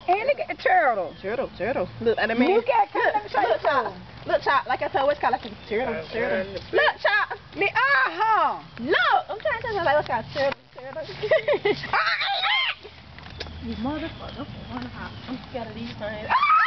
Hey, look at the turtle. Turtle. Look, and I mean, Look at it. Look, Chop. Like I said, what's called like a turtle. Look, Chop. Look, I'm trying to tell you like what's called turtle. You motherfucker. I'm scared of these things.